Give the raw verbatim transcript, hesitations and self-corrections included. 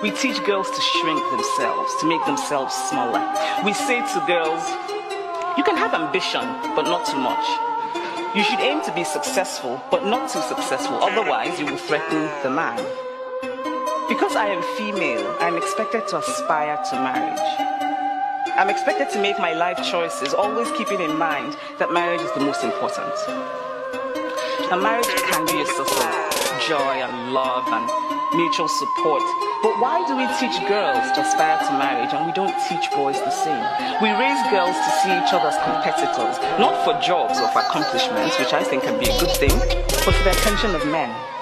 we teach girls to shrink themselves, to make themselves smaller. We say to girls, you can have ambition, but not too much. You should aim to be successful, but not too successful, otherwise you will threaten the man. Because I am female, I'm expected to aspire to marriage. I'm expected to make my life choices, always keeping in mind that marriage is the most important. Now, marriage can be a source of joy and love and mutual support. But why do we teach girls to aspire to marriage and we don't teach boys the same? We raise girls to see each other as competitors, not for jobs or for accomplishments, which I think can be a good thing, but for the attention of men.